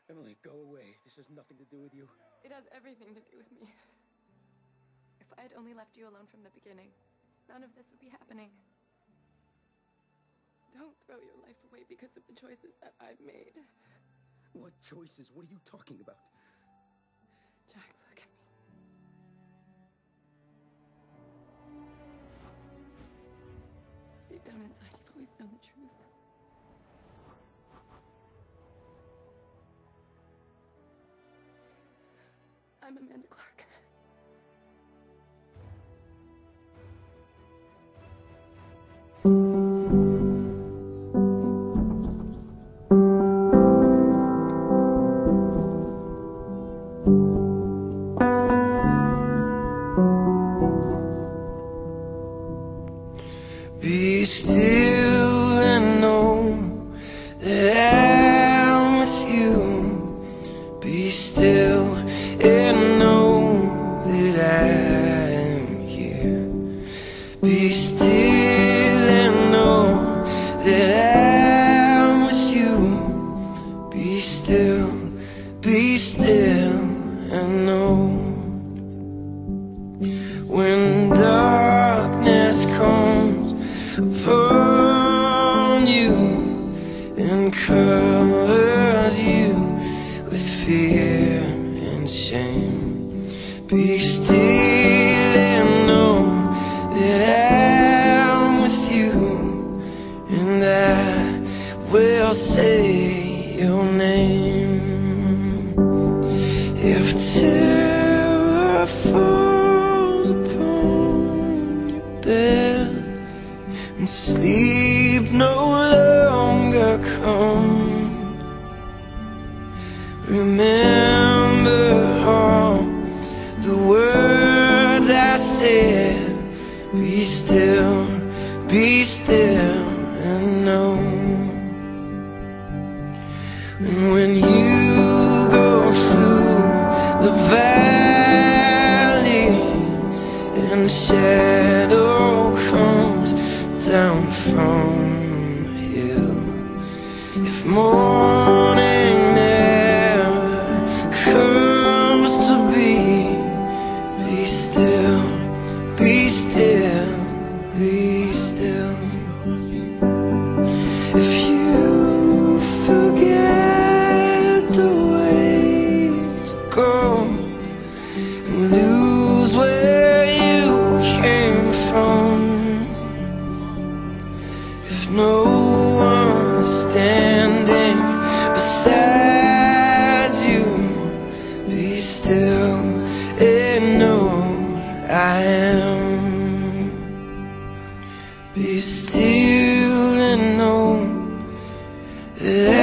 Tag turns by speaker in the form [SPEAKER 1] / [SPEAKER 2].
[SPEAKER 1] Emily, go away. This has nothing to do with you.
[SPEAKER 2] It has everything to do with me. If I had only left you alone from the beginning, none of this would be happening. Don't throw your life away because of the choices that I've made.
[SPEAKER 1] What choices? What are you talking about?
[SPEAKER 2] Jack, look at me. Deep down inside, you've always known the truth. I'm Amanda Clark.
[SPEAKER 3] Be still and know that I'm with you. Be still and know that I'm here. Be still and know that I'm with you. Be still and know. When darkness comes upon you and covers you with fear and shame, be still and know that I'm with you, and I will say your name. If terror falls upon your bed and sleep no longer comes, remember all the words I said. Be still and know. And when you go through the valley and the shadow comes down from the hill, if morning never comes to be still, be still. If you forget the way to go and lose where you came from, if no one's standing beside you, be still and know I am. Be still and know that